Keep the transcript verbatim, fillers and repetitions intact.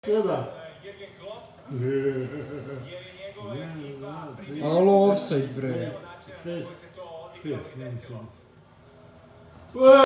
Sedam. Alo, offside bre. Šest, šest, ne mi sedmicu.